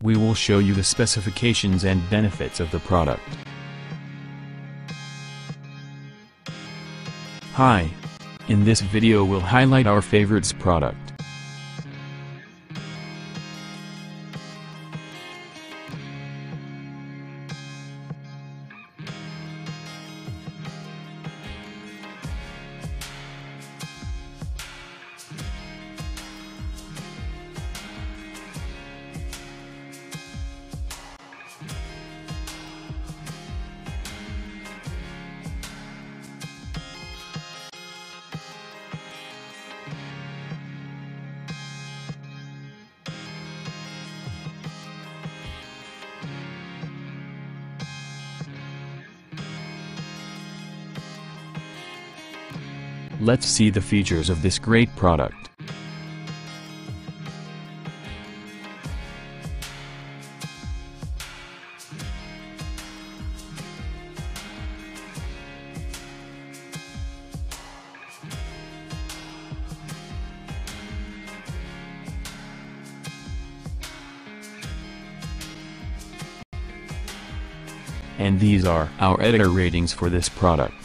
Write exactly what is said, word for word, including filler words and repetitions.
We will show you the specifications and benefits of the product. Hi. In this video we'll highlight our favorites product. Let's see the features of this great product. And these are our editor ratings for this product.